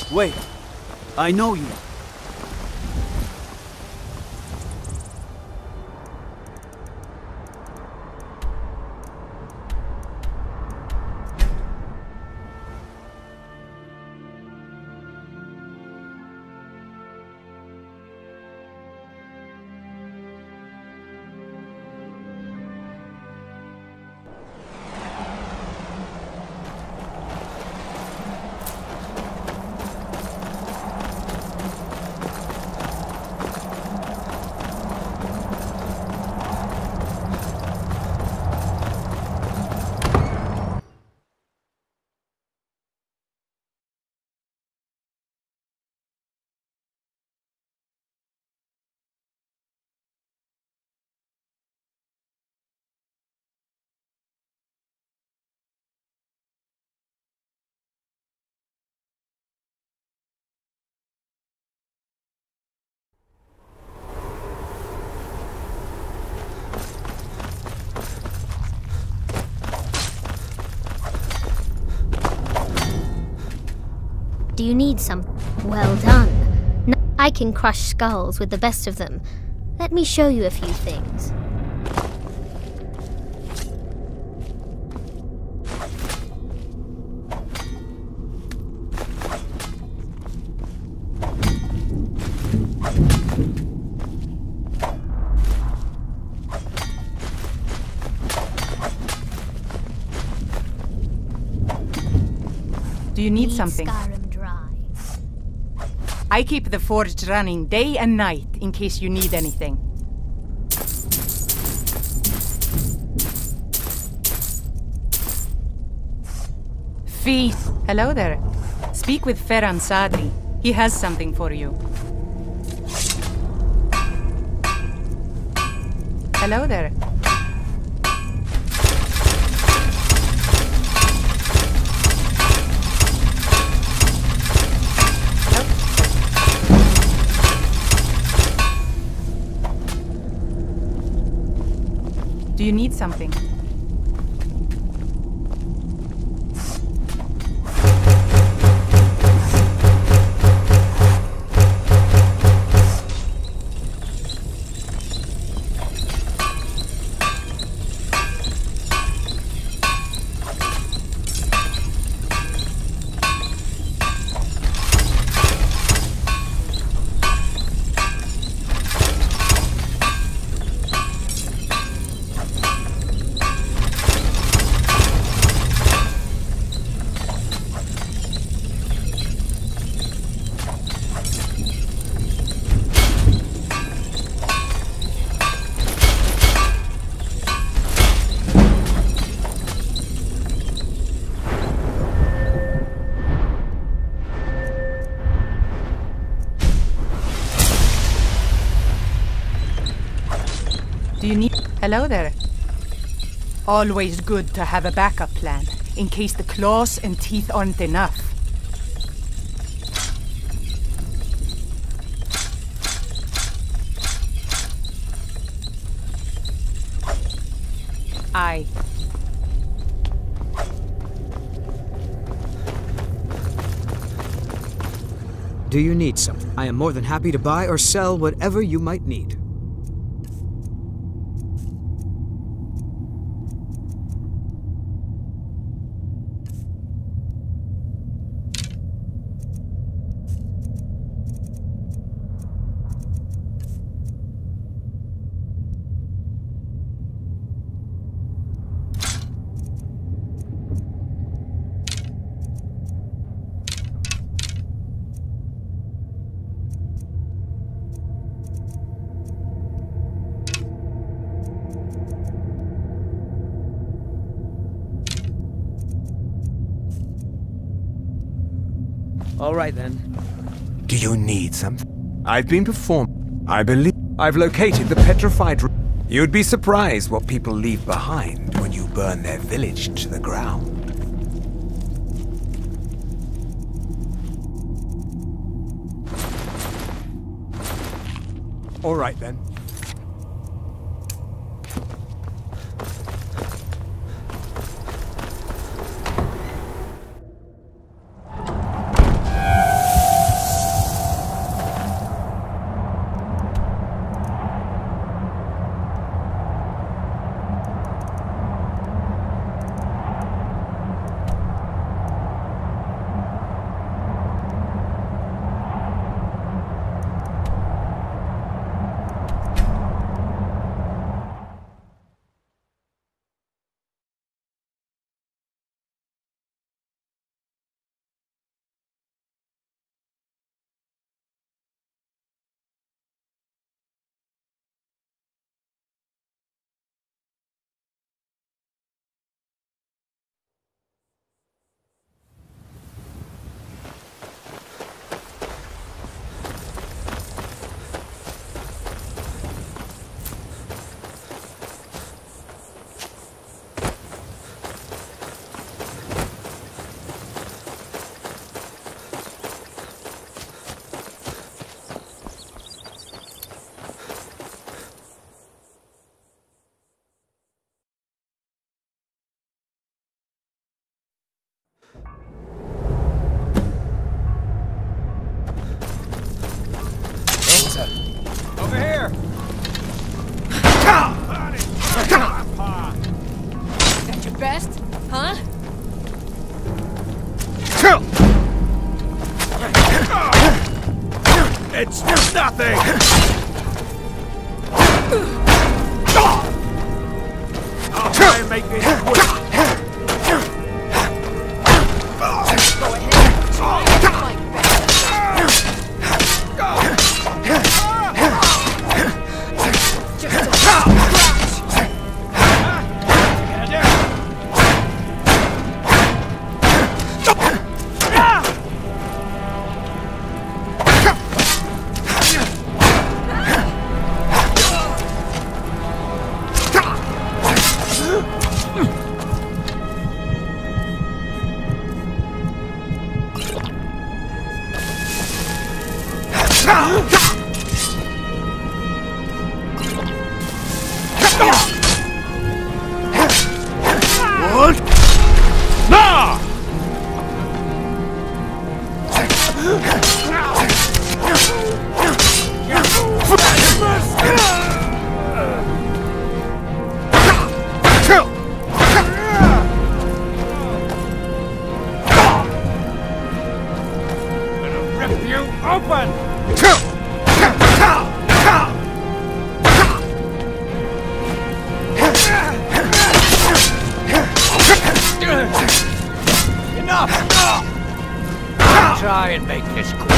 Wait, I know you. Do you need some? Well done. I can crush skulls with the best of them. Let me show you a few things. Do you need something? Skyrim drive. I keep the forge running day and night in case you need anything. Feast. Hello there. Speak with Ferran Sadri. He has something for you. Hello there. Do you need something? Do you need... Hello there. Always good to have a backup plan, in case the claws and teeth aren't enough. Aye. Do you need something? I am more than happy to buy or sell whatever you might need. All right, then. Do you need something? I've been performed. I believe I've located the petrified... You'd be surprised what people leave behind when you burn their village to the ground. All right, then. try and make this quick. Try and make this quick.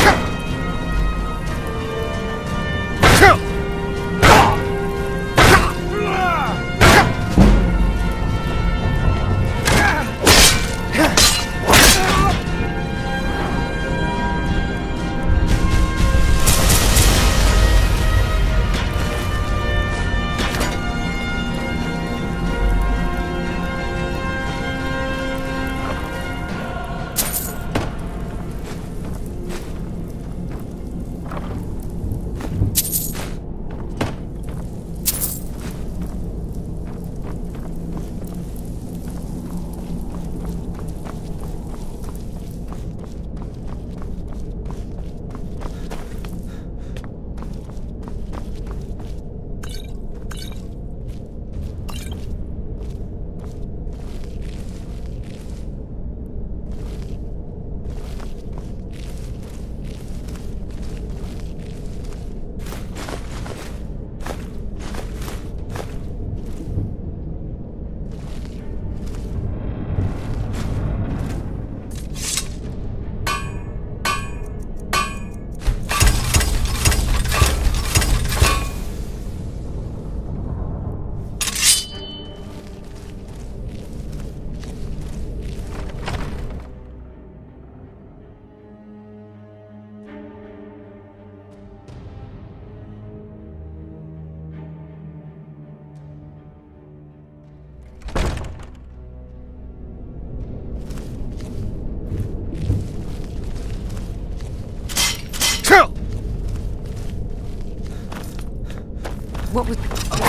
What was...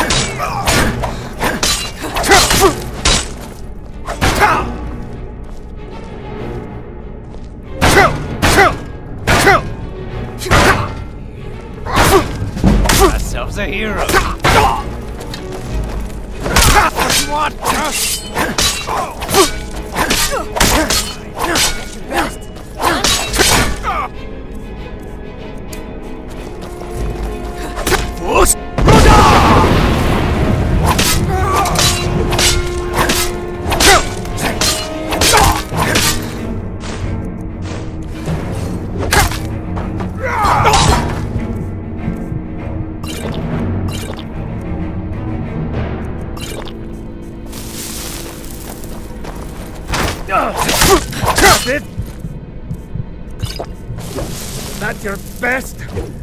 Ourselves a hero. What? That's your best.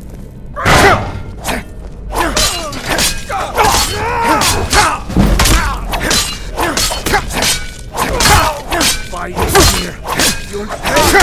By here, you'll pay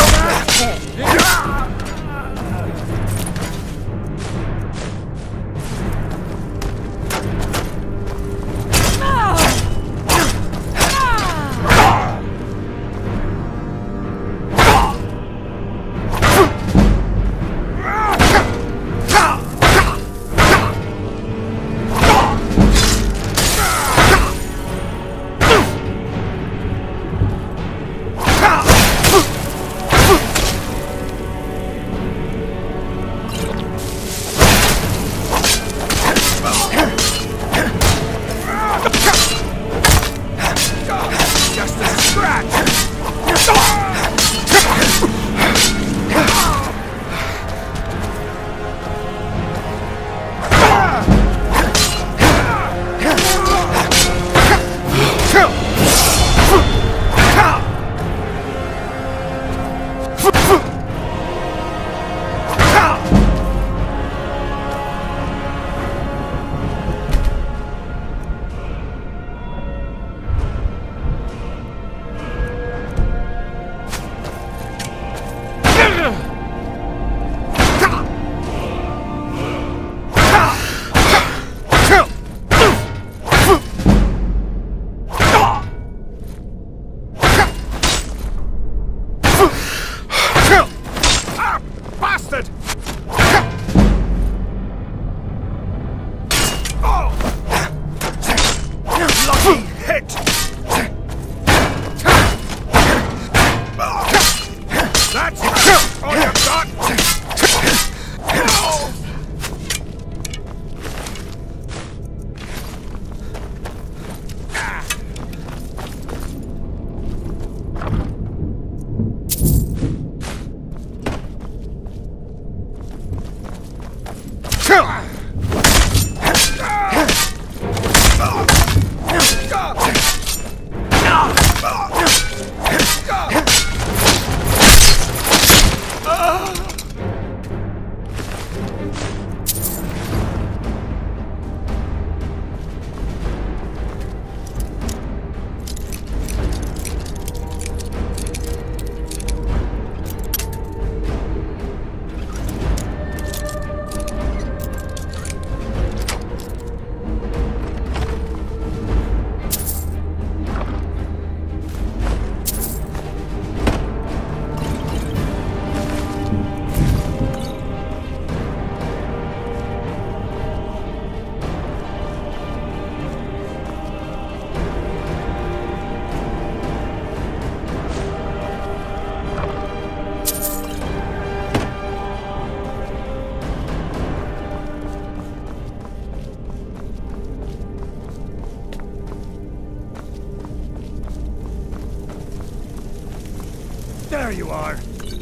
There you are.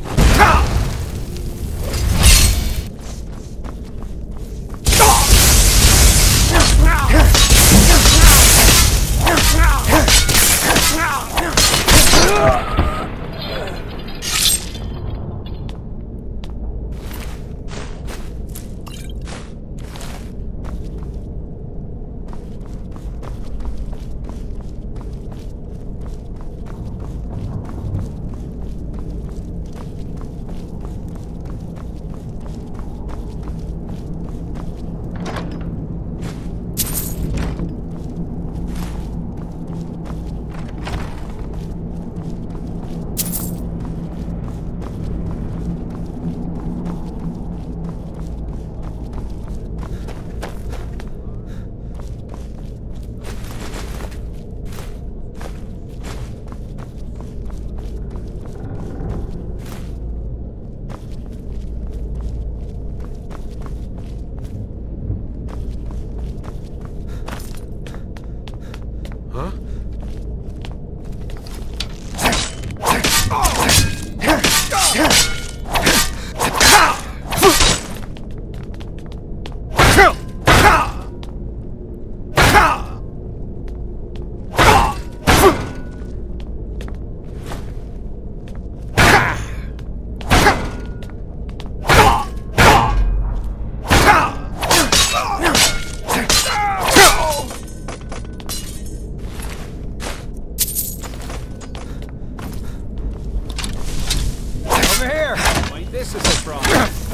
This is a problem.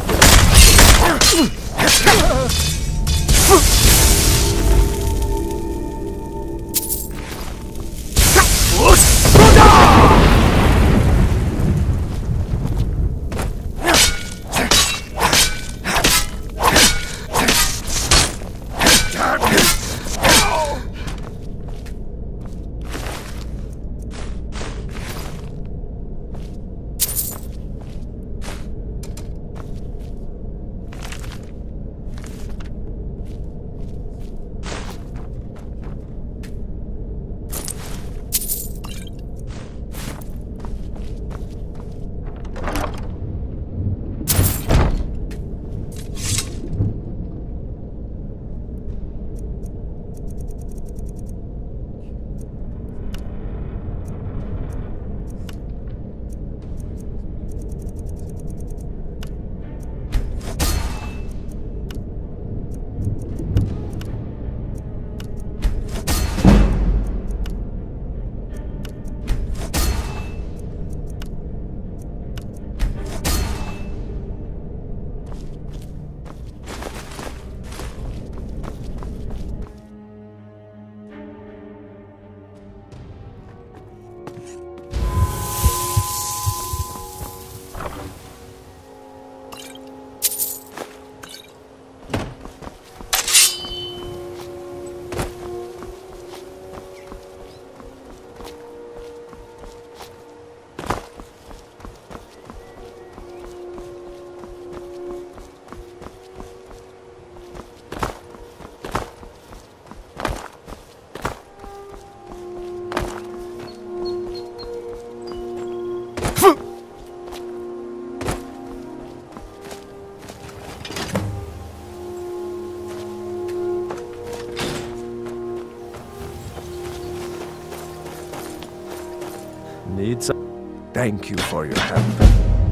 Need some? Thank you for your help.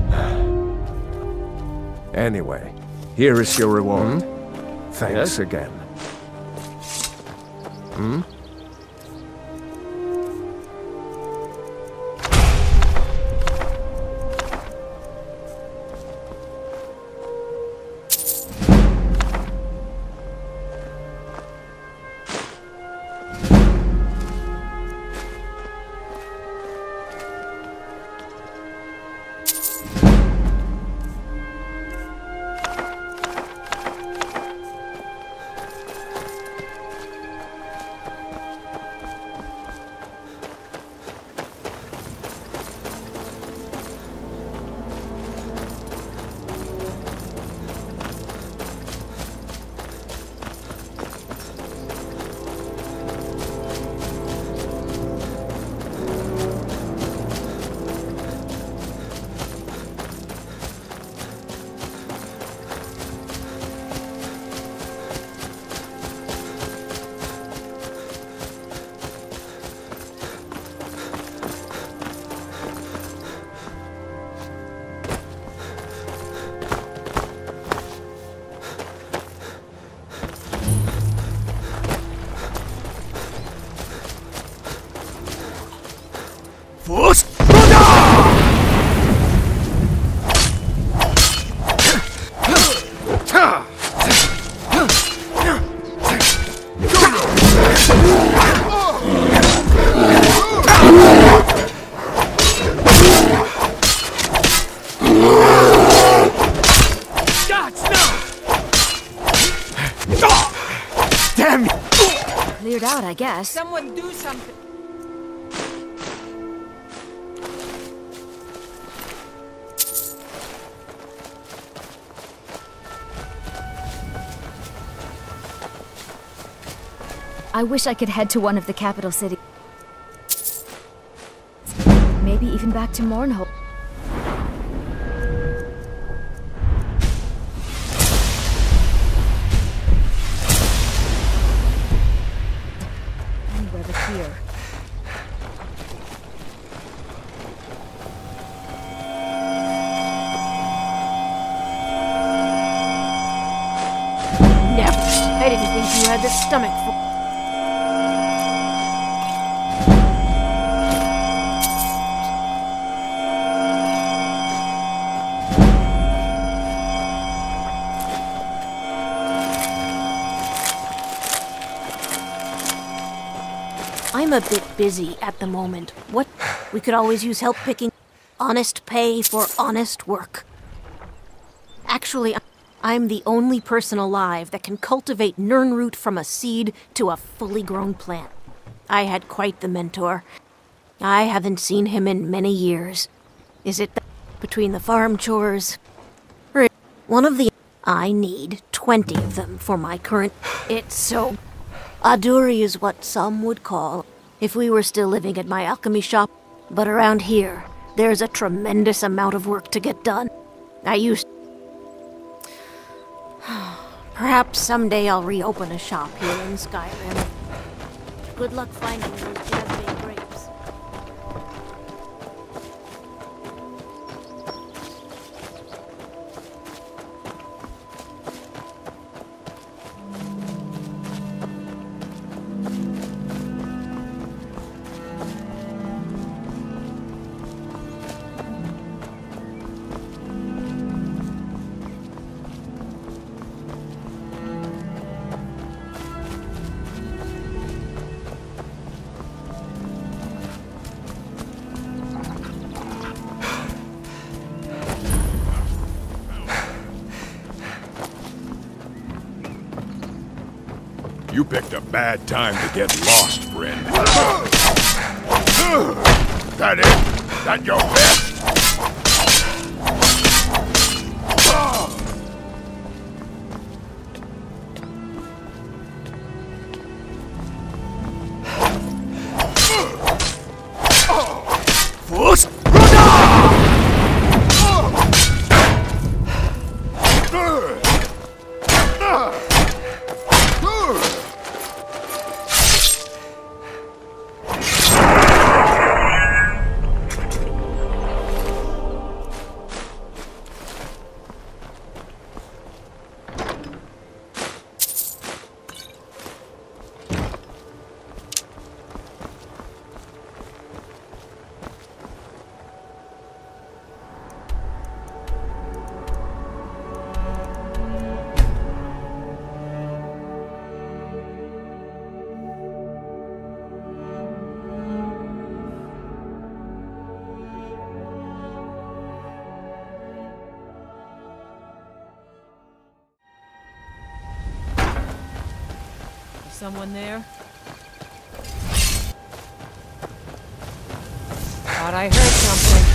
Anyway, here is your reward. Thanks again. Hmm? Damn you! Cleared out, I guess. Someone do something. I wish I could head to one of the capital cities. Maybe even back to Mournhold. Anywhere but here. Never. I didn't think you had the stomach for. I'm a bit busy at the moment. What? We could always use help picking honest pay for honest work. Actually, I'm the only person alive that can cultivate Nirnroot from a seed to a fully grown plant. I had quite the mentor. I haven't seen him in many years. Is it between the farm chores? Or one of the... I need 20 of them for my current... It's so... Aduri is what some would call, if we were still living at my alchemy shop. But around here, there's a tremendous amount of work to get done. I used... Perhaps someday I'll reopen a shop here in Skyrim. Good luck finding those jasmine grapes. You picked a bad time to get lost, friend. That it? That your best? Someone there? Thought I heard something.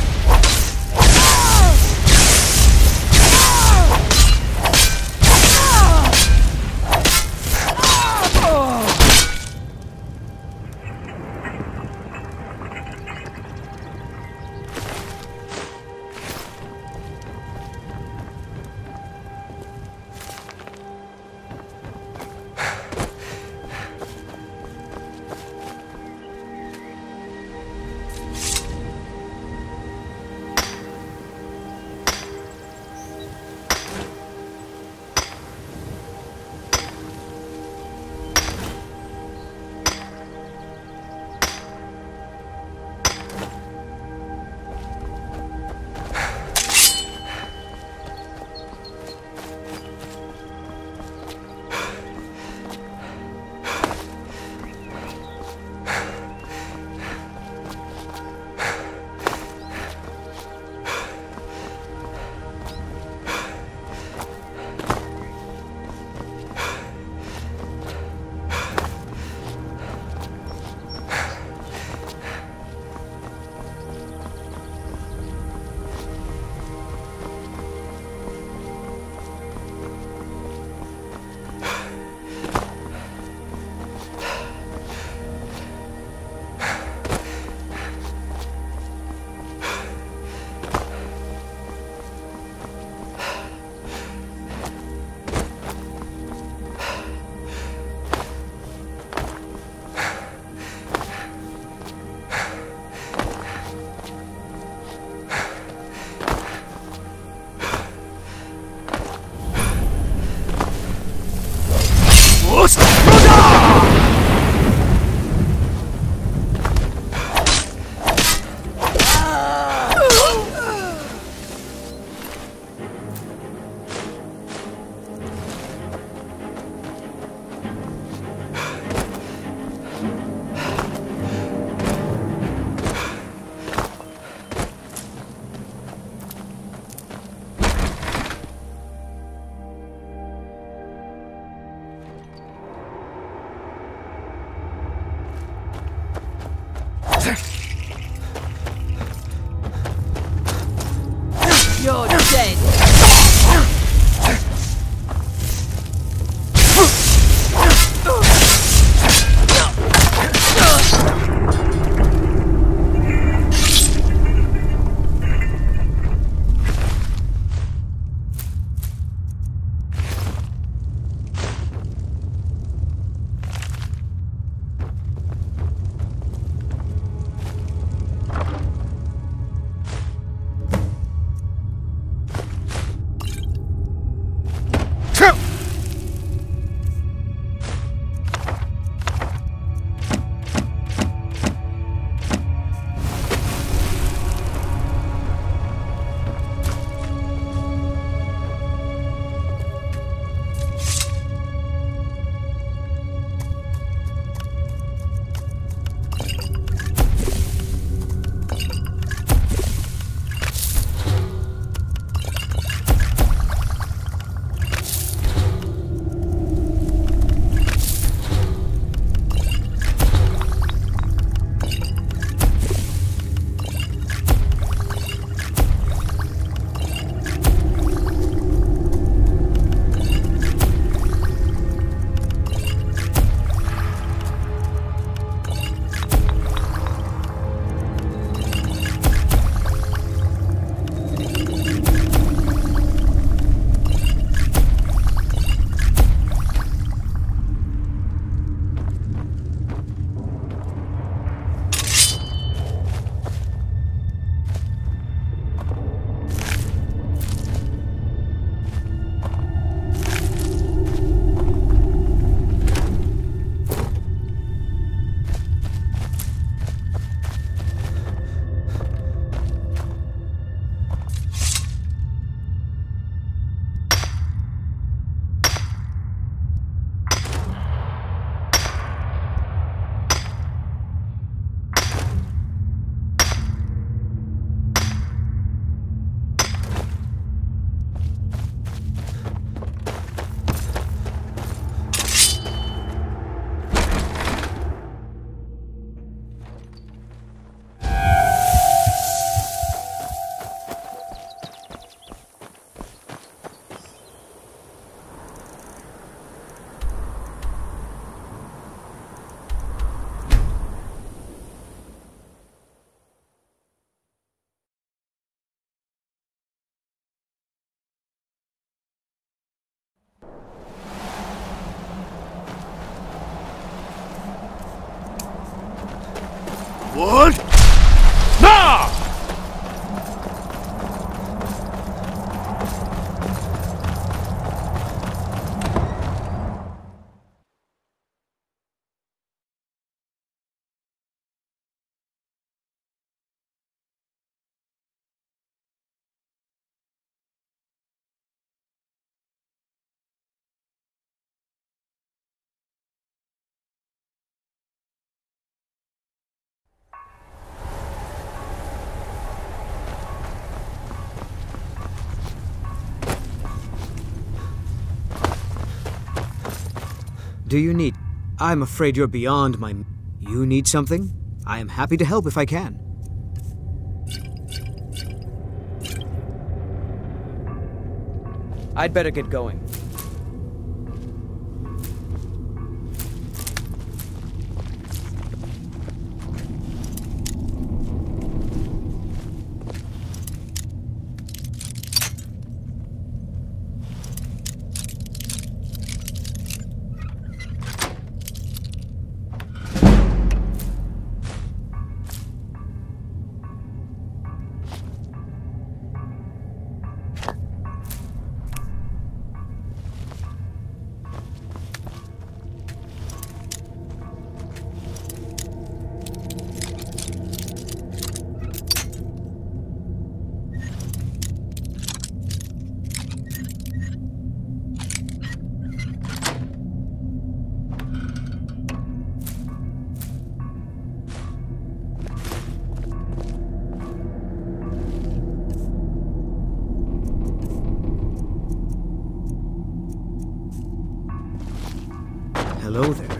What? No! Do you need... I'm afraid you're beyond my... You need something? I am happy to help if I can. I'd better get going. Hello there.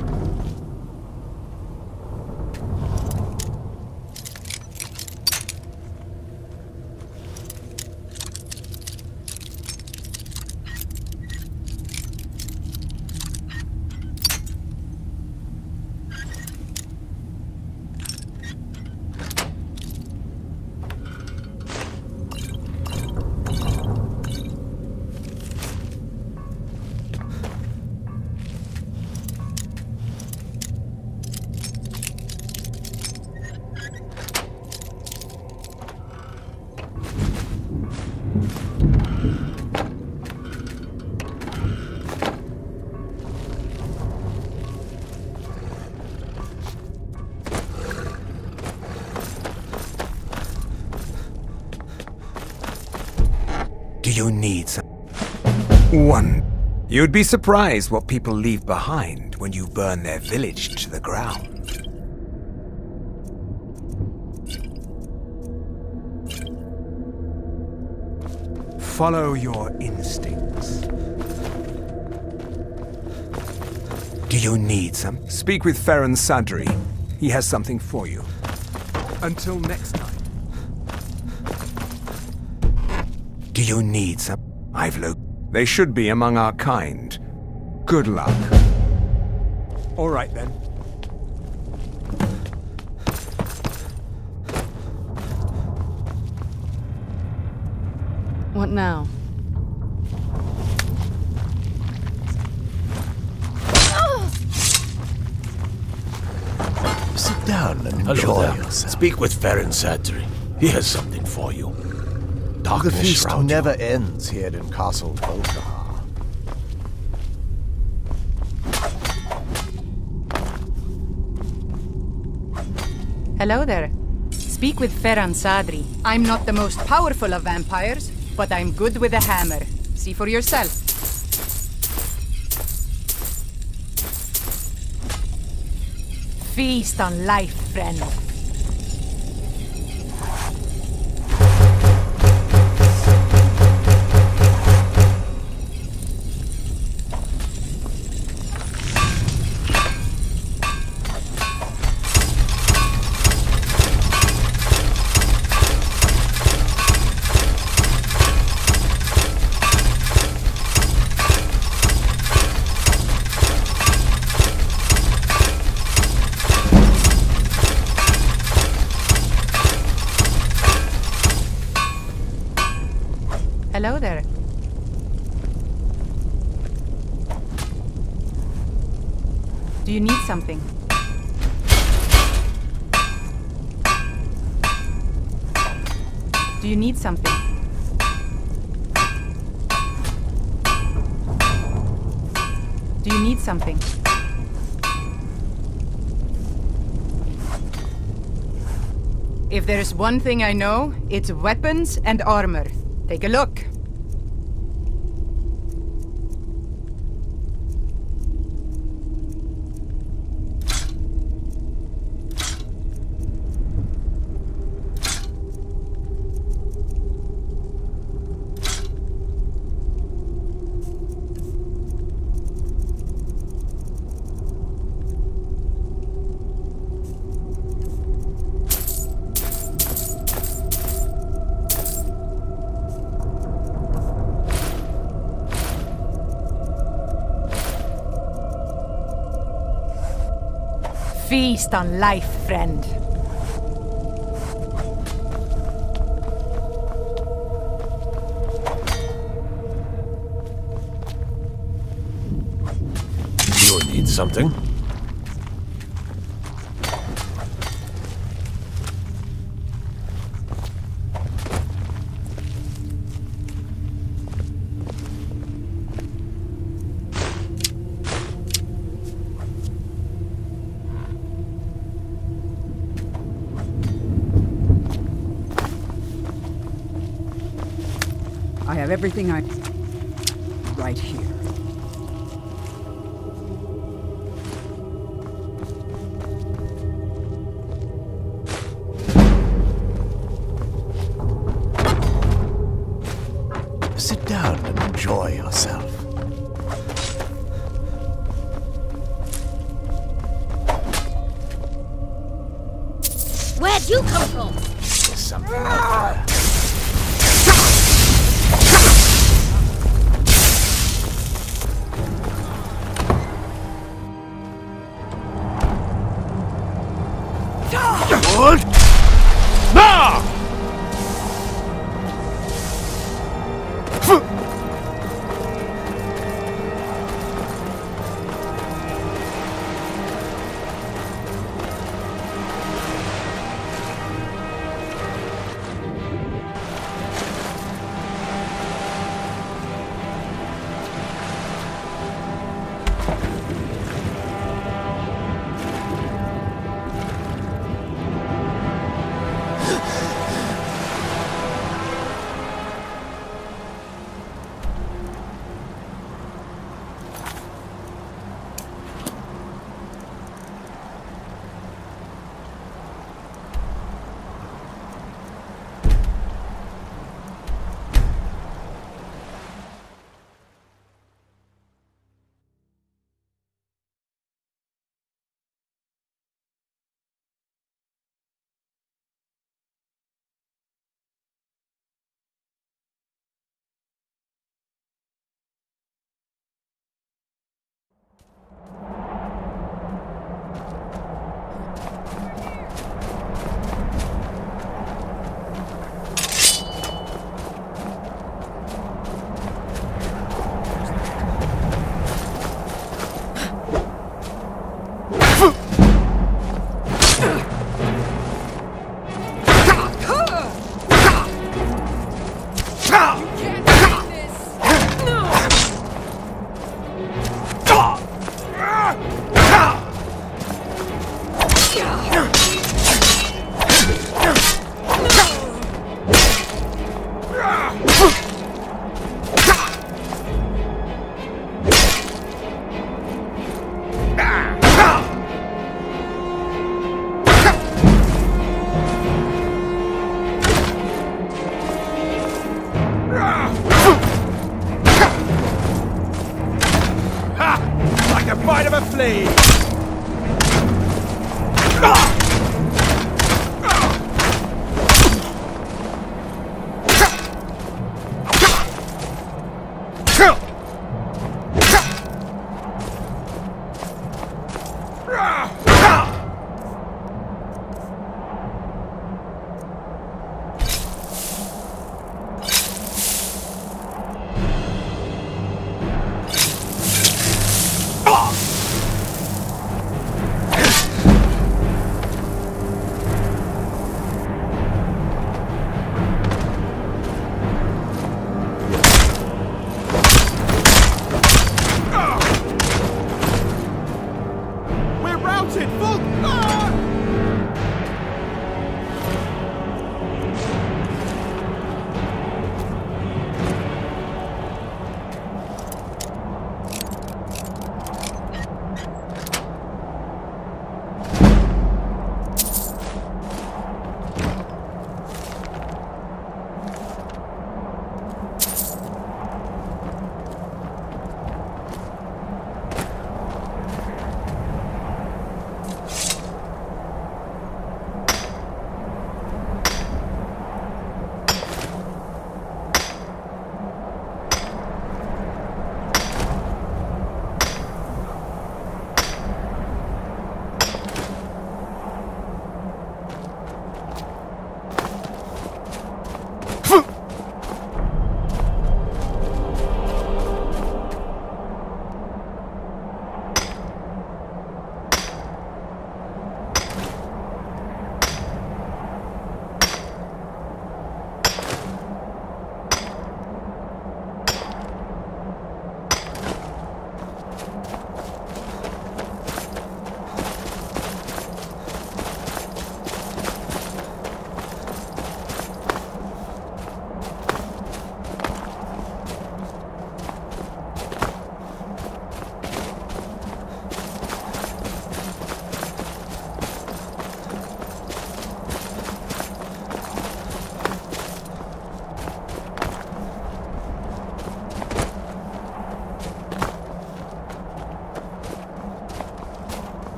Do you need some... One. You'd be surprised what people leave behind when you burn their village to the ground. Follow your instincts. Do you need some? Speak with Farron Sadri. He has something for you. Until next time. Do you need some? They should be among our kind. Good luck. All right then. What now? Sit down and enjoy yourself. Speak with Farron Sadri. He has something for you. The feast shroud you. never ends here in Castle Dawnguard. Hello there. Speak with Ferran Sadri. I'm not the most powerful of vampires, but I'm good with a hammer. See for yourself. Feast on life, friend. Hello there. Do you need something? Do you need something? Do you need something? If there's one thing I know, it's weapons and armor. Take a look. Feast on life, friend. You need something? I have everything I... right here. Sit down and enjoy yourself. Where'd you come from? There's something out there. Good. Now!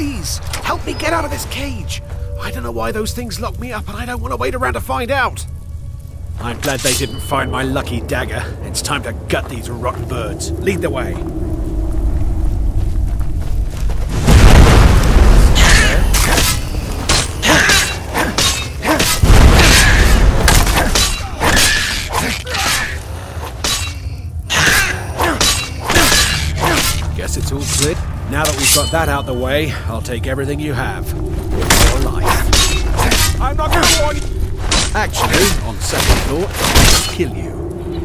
please, help me get out of this cage. I don't know why those things locked me up, and I don't want to wait around to find out. I'm glad they didn't find my lucky dagger. It's time to gut these rotten birds. Lead the way. Guess it's all clear. Now that we've got that out the way, I'll take everything you have. Your life. I'm not gonna warn you. Actually, on second thought, I'll kill you.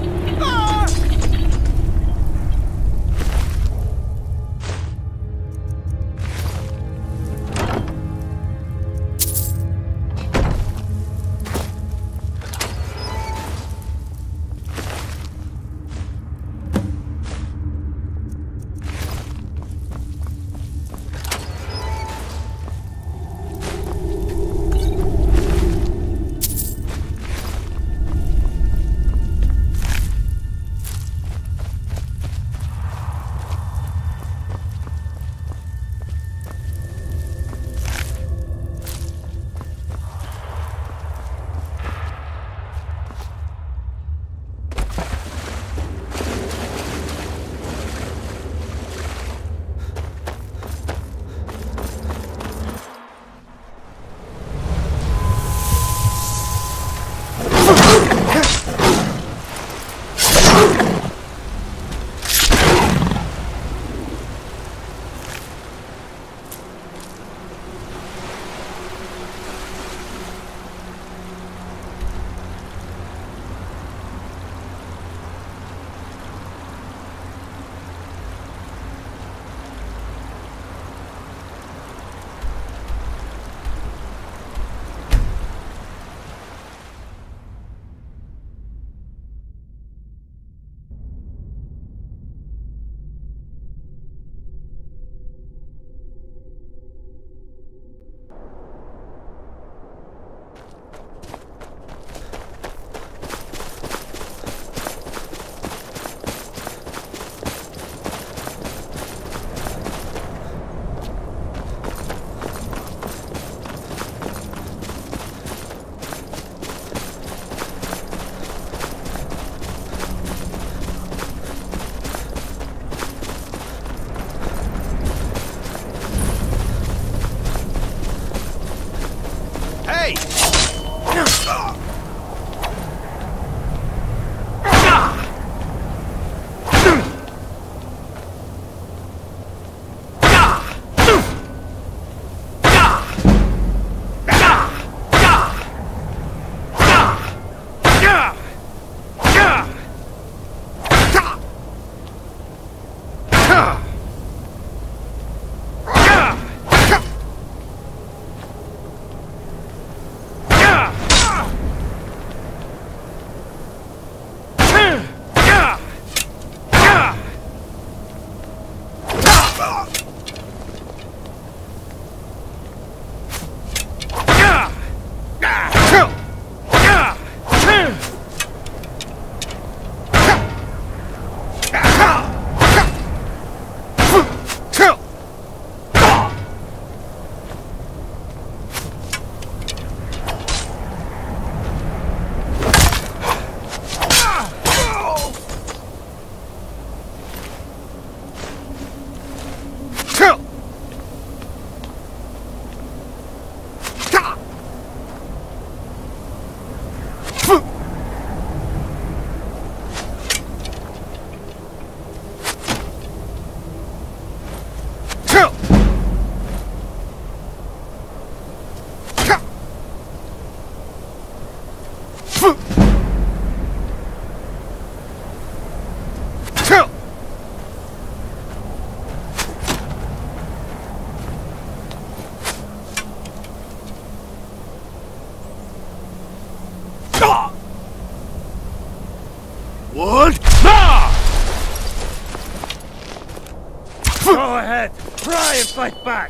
What? Go ahead. Try and fight back.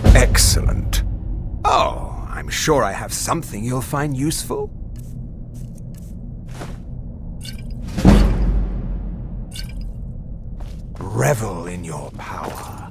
Excellent. Oh, I'm sure I have something you'll find useful. Revel in your power.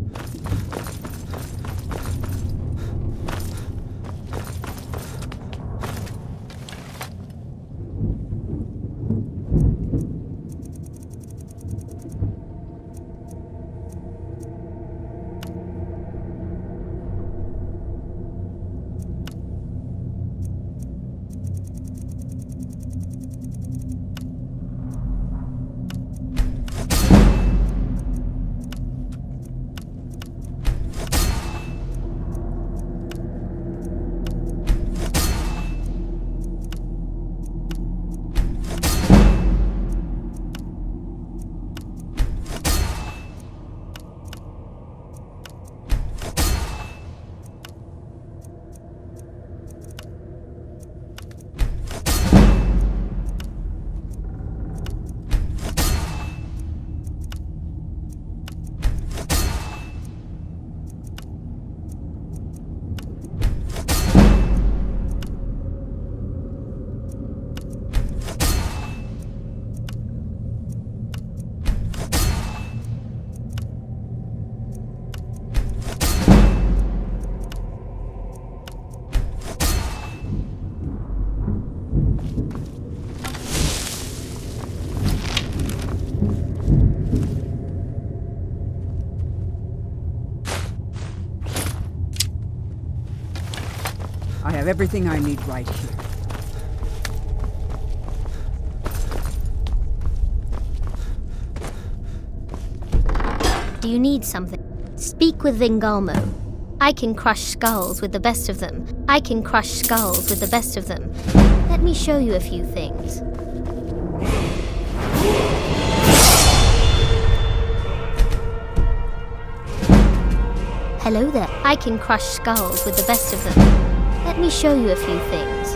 I have everything I need right here. Do you need something? Speak with Vingalmo. I can crush skulls with the best of them. I can crush skulls with the best of them. Let me show you a few things. Hello there. I can crush skulls with the best of them. Let me show you a few things.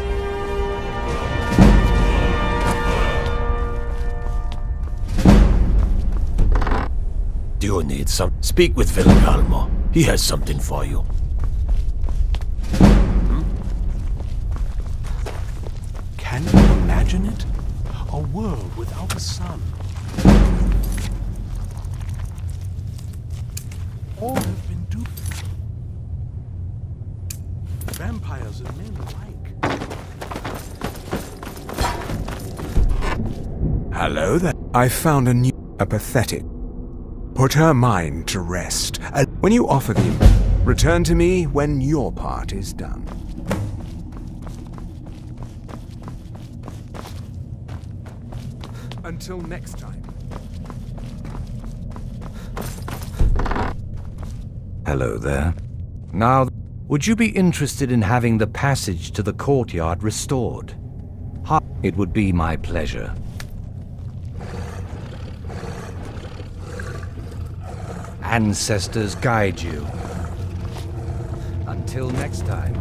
Do you need some? Speak with Vilgalmo. He has something for you. Can you imagine it? A world without a sun. All have been doomed. Vampires and men alike. Hello there. I found a pathetic. Put her mind to rest. When you offer the return to me when your part is done. Until next time. Hello there. Now, would you be interested in having the passage to the courtyard restored? It would be my pleasure. Ancestors guide you. Until next time.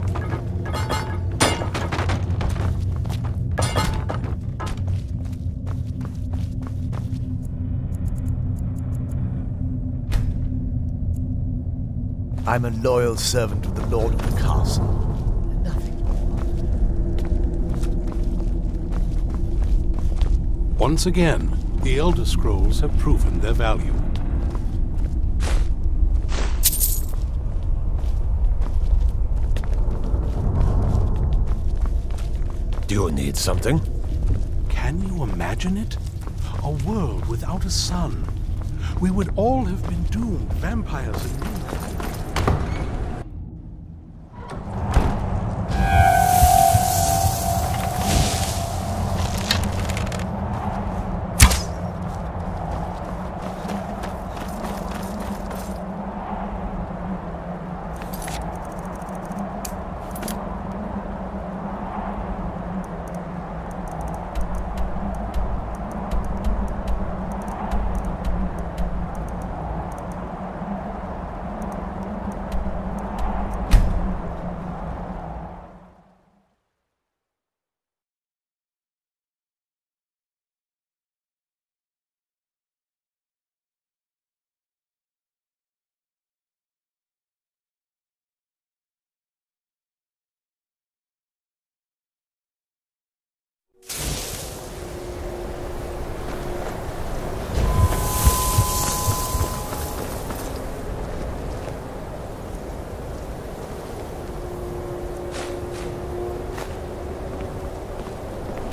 I'm a loyal servant of the Lord of the Castle. Once again, the Elder Scrolls have proven their value. Do you need something? Can you imagine it? A world without a sun. We would all have been doomed, vampires and men.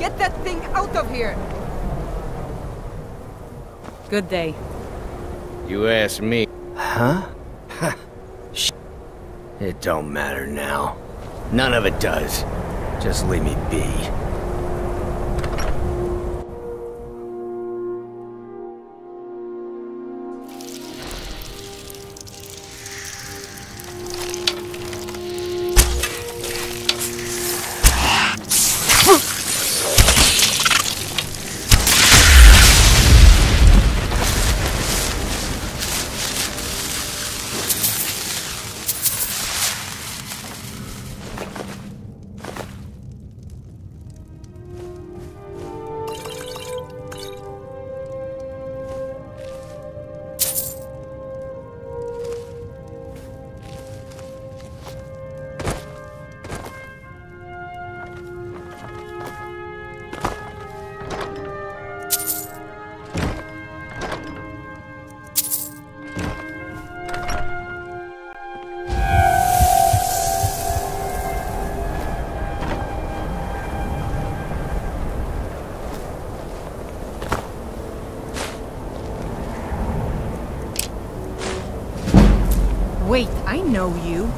Get that thing out of here! Good day. You ask me. Huh? It don't matter now. None of it does. Just leave me be. Wait, I know you.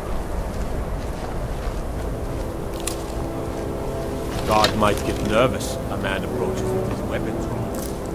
God might get nervous. A man approaches with his weapons drawn.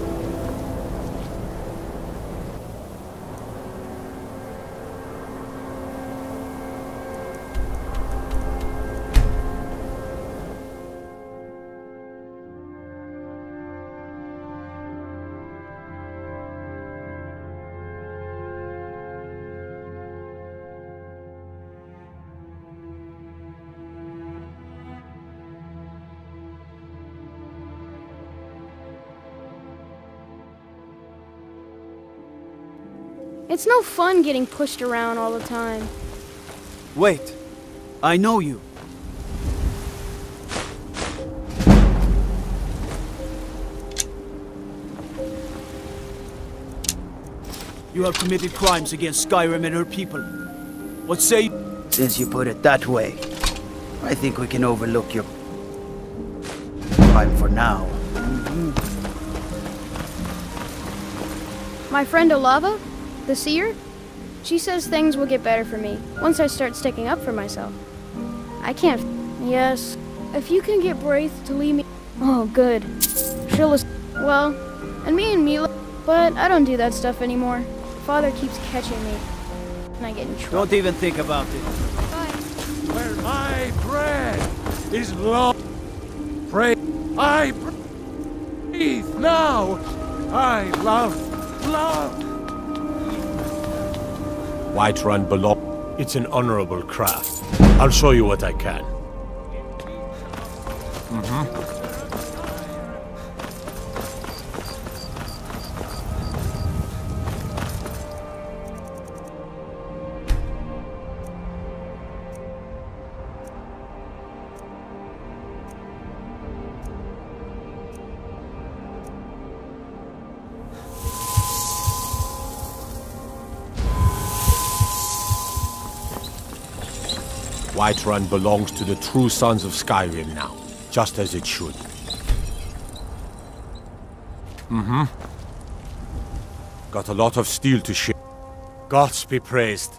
It's no fun getting pushed around all the time. Wait. I know you. You have committed crimes against Skyrim and her people. What say you? Since you put it that way, I think we can overlook your crime for now. My friend Olava, the seer, she says things will get better for me once I start sticking up for myself. I can't. Yes, if you can get Braith to leave me. Oh, good. She'll. Well, and me and Mila, but I don't do that stuff anymore. Father keeps catching me, and I get in trouble. Don't even think about it. Where my bread is low. Pray, I breathe now. I love. Whiterun belong. It's an honorable craft. I'll show you what I can. Whiterun belongs to the true sons of Skyrim now, just as it should. Got a lot of steel to ship. Gods be praised.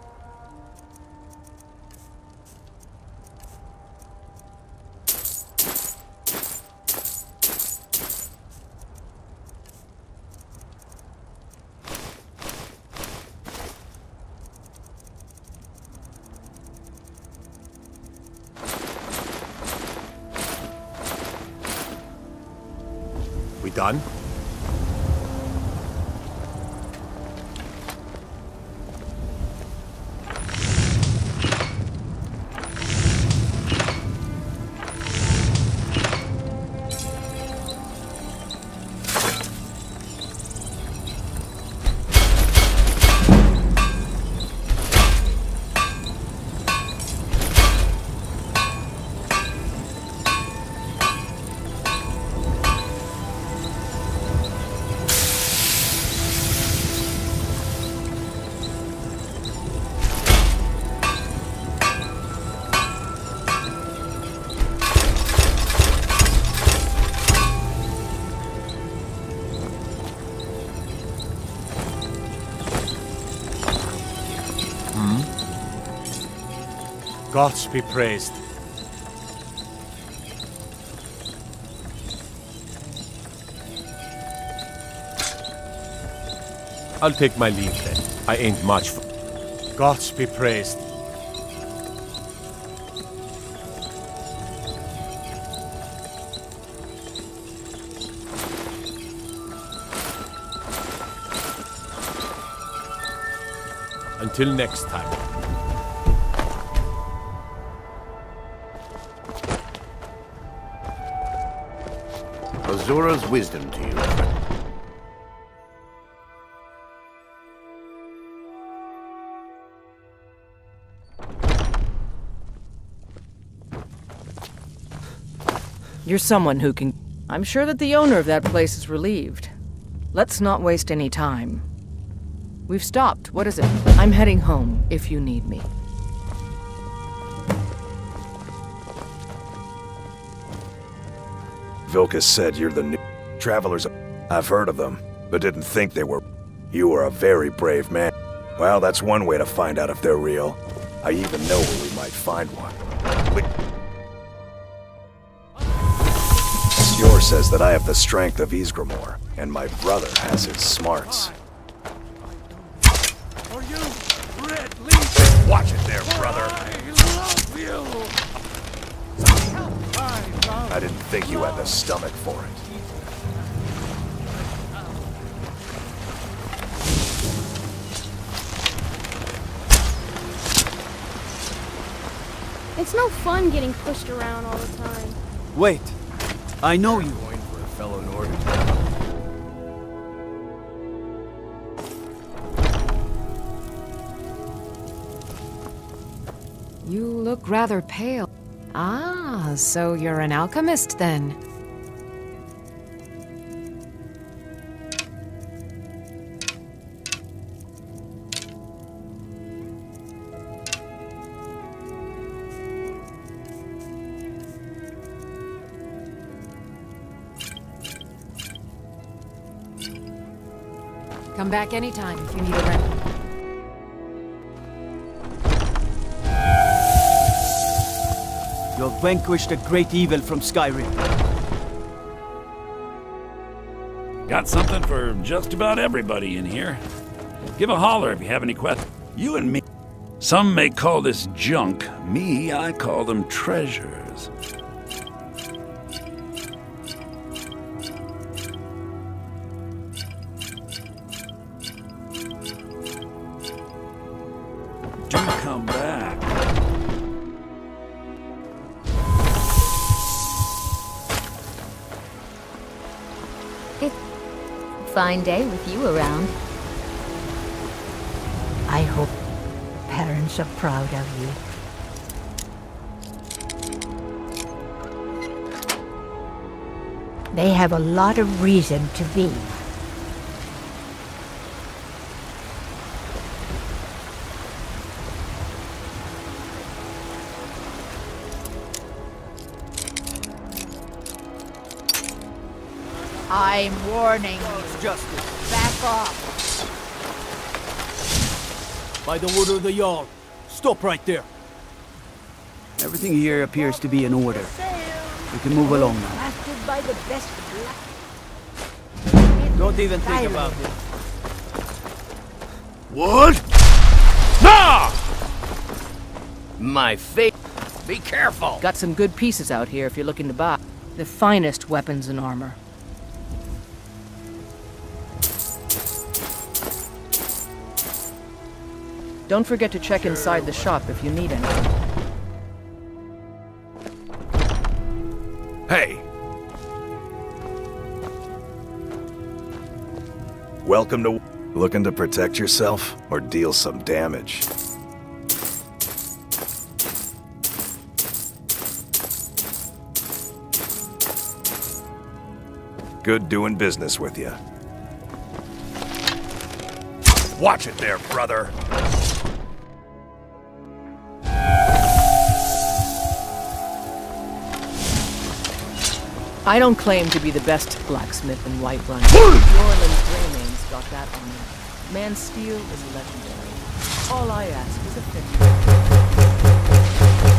We done? Gods be praised. I'll take my leave then. I ain't much for... Gods be praised. Until next time. Azura's wisdom to you. You're someone who can... I'm sure that the owner of that place is relieved. Let's not waste any time. We've stopped. What is it? I'm heading home, if you need me. Vilkas said you're the new... Travelers. I've heard of them, but didn't think they were... You were a very brave man. Well, that's one way to find out if they're real. I even know where we might find one. Yor says that I have the strength of Ysgramor, and my brother has his smarts. Watch it there, brother. I didn't think you had the stomach for it. It's no fun getting pushed around all the time. Wait. I know you. Going for a fellow Nordic. You look rather pale. Ah, so you're an alchemist then. Come back anytime if you need a rent. You have vanquished a great evil from Skyrim. Got something for just about everybody in here. Give a holler if you have any questions. You and me. Some may call this junk. Me, I call them treasures. Do come back. Fine day with you around. I hope parents are proud of you. They have a lot of reason to be. I'm warning you. Justice. Back off. By the order of the Jarl. Stop right there. Everything here appears to be in order. We can move along now. Crafted by the best Don't even think about it. What? Ah! My face. Be careful. Got some good pieces out here if you're looking to buy. The finest weapons and armor. Don't forget to check inside the shop if you need anything. Hey! Welcome to... Looking to protect yourself or deal some damage? Good doing business with you. Watch it there, brother. I don't claim to be the best blacksmith in Whiterun. Norland's Greymane's got that on me. Man's steel is legendary. All I ask is a 50.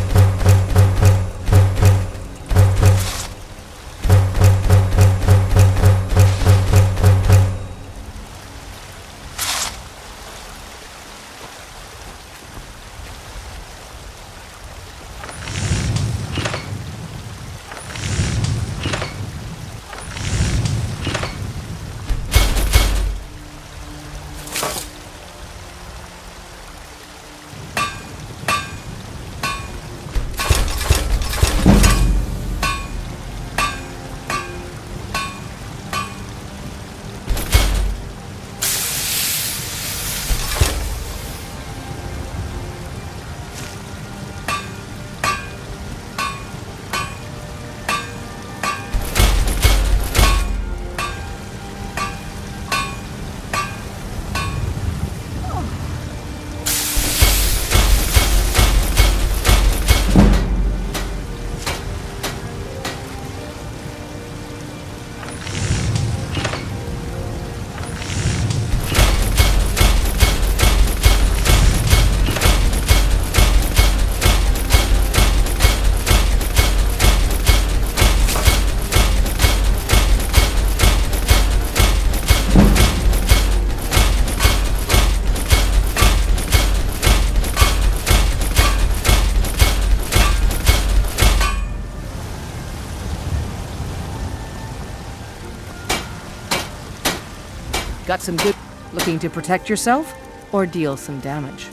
Got some good... Looking to protect yourself or deal some damage?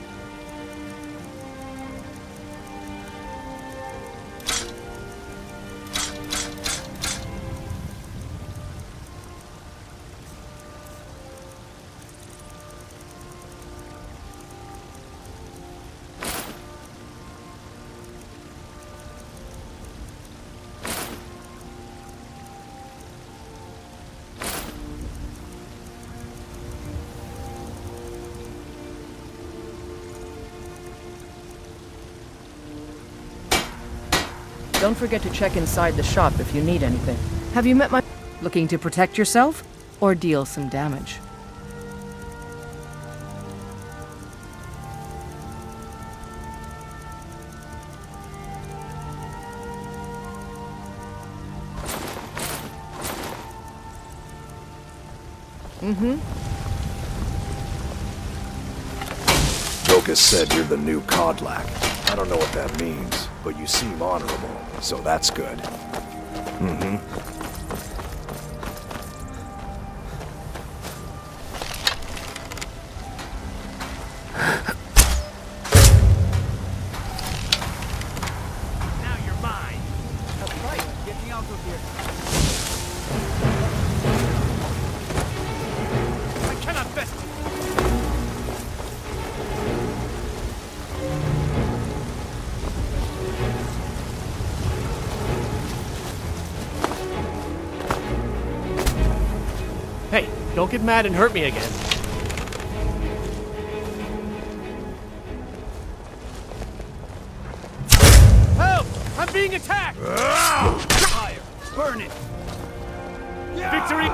Don't forget to check inside the shop if you need anything. Have you met my... Looking to protect yourself or deal some damage? Jokas said you're the new Codlac. I don't know what that means, but you seem honorable, so that's good. Now you're mine. That's right. Get me out of here. I cannot best. Hey, don't get mad and hurt me again. Help! I'm being attacked! Fire! Burn it! Victory!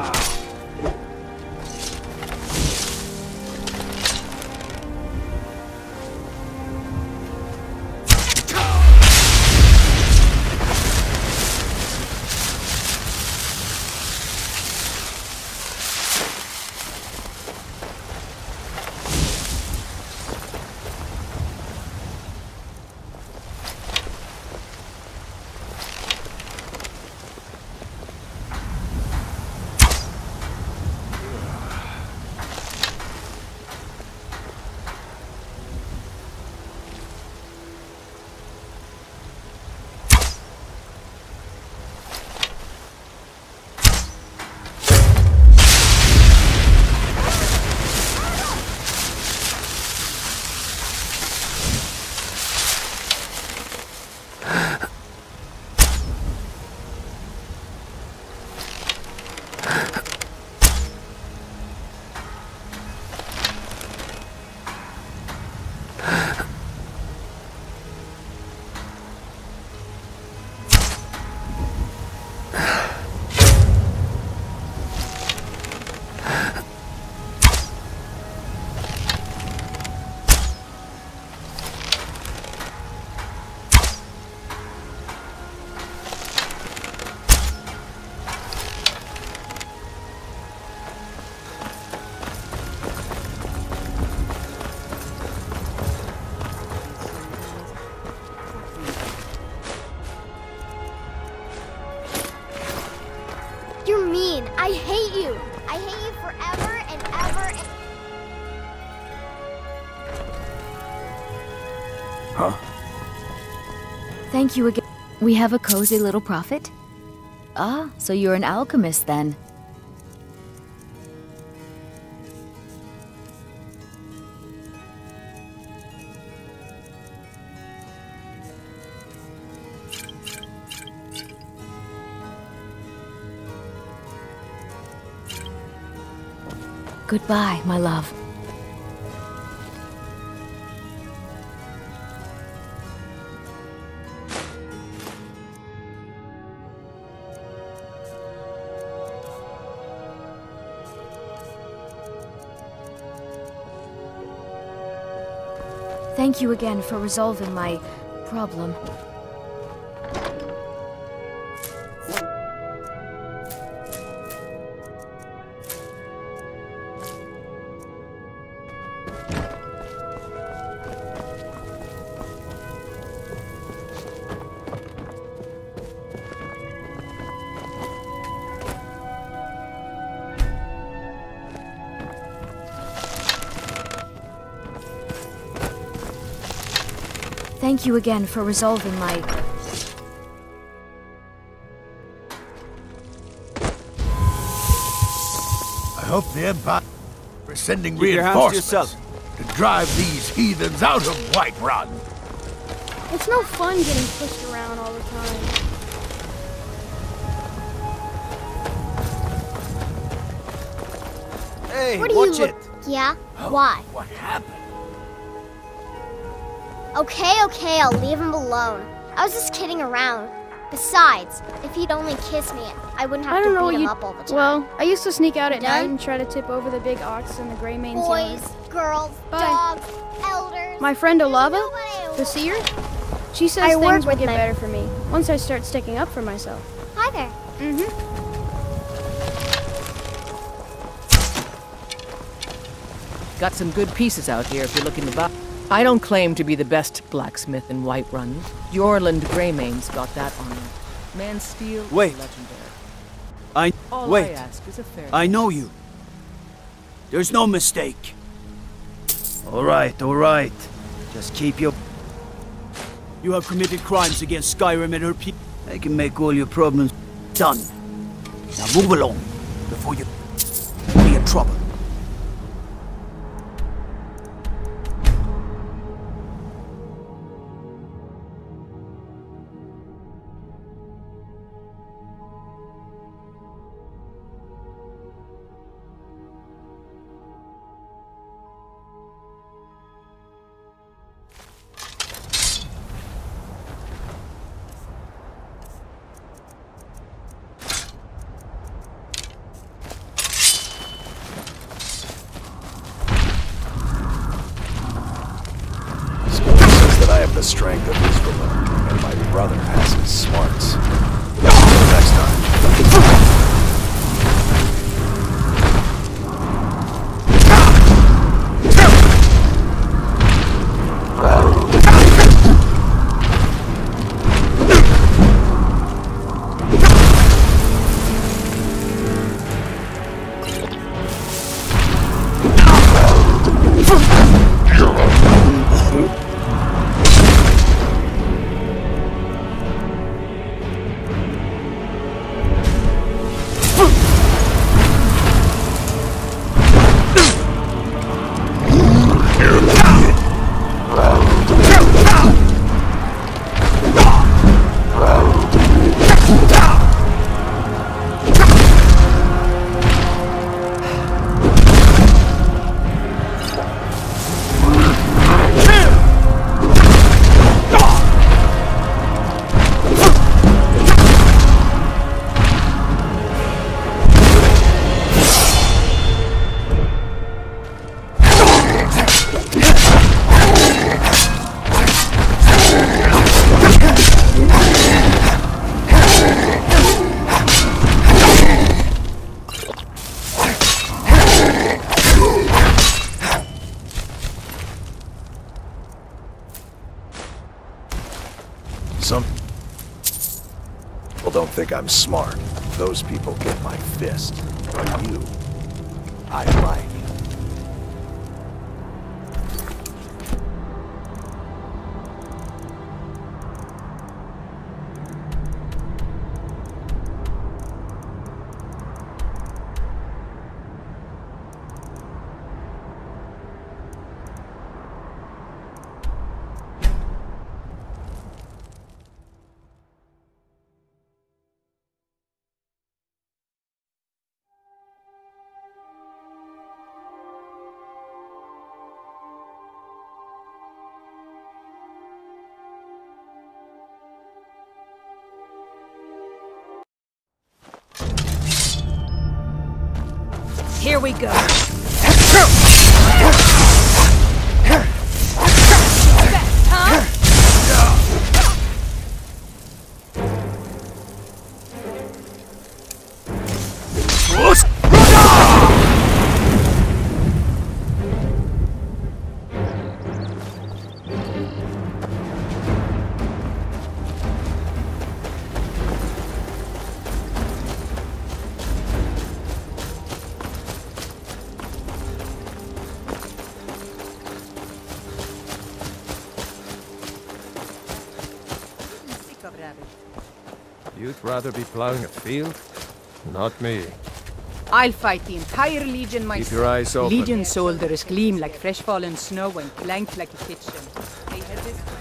You're mean. I hate you. I hate you forever and ever and... Huh? Thank you again. We have a cozy little prophet? Ah, so you're an alchemist then. Goodbye, my love. Thank you again for resolving my problem. Thank you again for resolving my... I hope the Empire is sending Keep your hands to reinforcements to drive these heathens out of Whiterun. It's no fun getting pushed around all the time. Hey, What do watch you it. Yeah? Why? What happened? Okay, I'll leave him alone. I was just kidding around. Besides, if he'd only kiss me, I wouldn't have I don't to know beat him you. up all the time. Well, I used to sneak out at Done? night and try to tip over the big ox and the gray mane's yard. Boys, girls, Bye. dogs, elders. My friend Olava, the seer, she says I work things will with get my- better for me once I start sticking up for myself. Hi there. Got some good pieces out here if you're looking to buy. I don't claim to be the best blacksmith in Whiterun. Jorland Greymane's got that honor. Man steel is Wait. legendary. All Wait. I ask is a fair... I know you. There's no mistake. All right. Just keep your... You have committed crimes against Skyrim and her people. I can make all your problems done. Now move along before you be in trouble. That I have the strength of Israel, and my brother has his smarts. Until next time. Some people don't think I'm smart. Those people get my fist. But you, I like. Here we go. You'd rather be plowing a field? Not me. I'll fight the entire Legion myself. Keep your eyes open. Legion soldiers gleam like fresh fallen snow and clank like a kitchen. They head this way.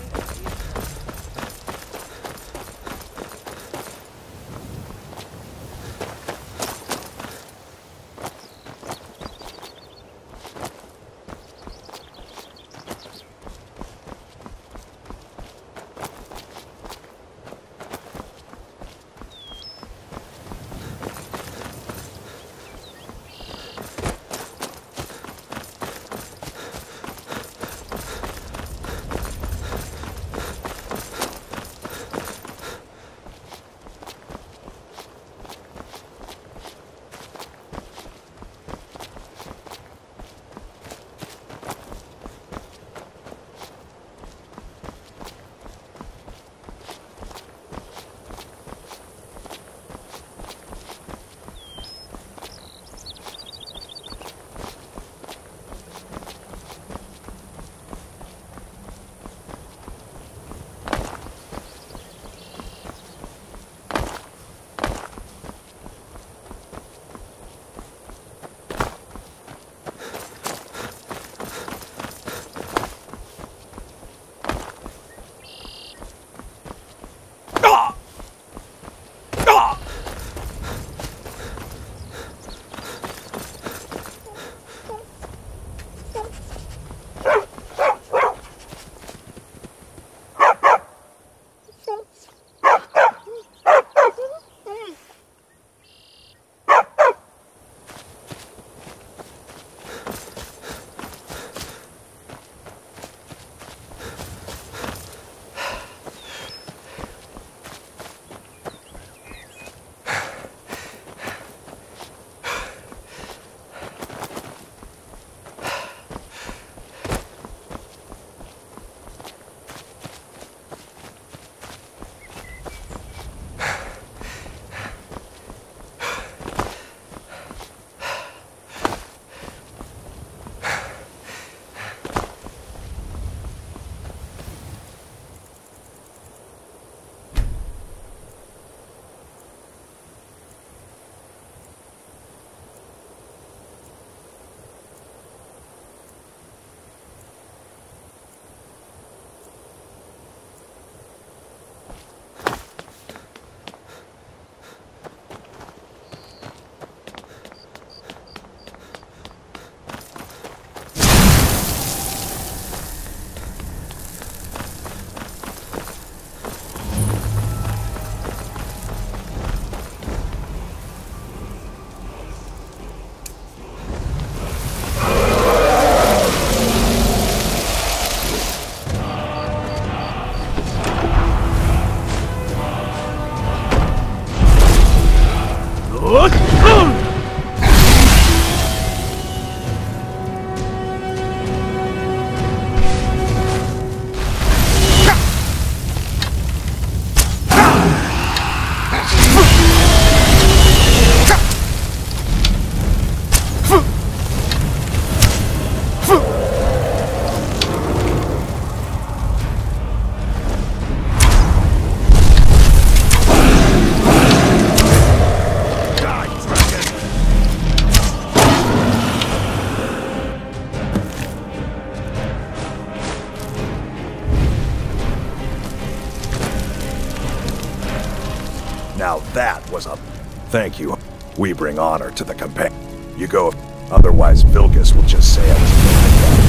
Now that was a... Thank you. We bring honor to the companion. You go, otherwise Vilgus will just say I was...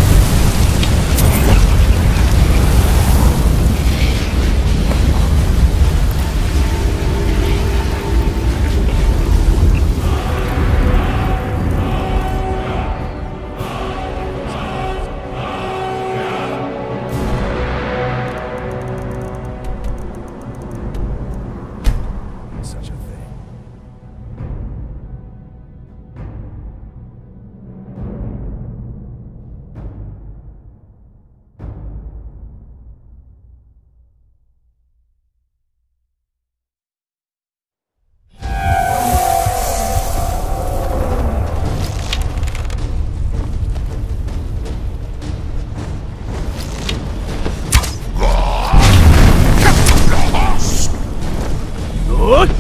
What?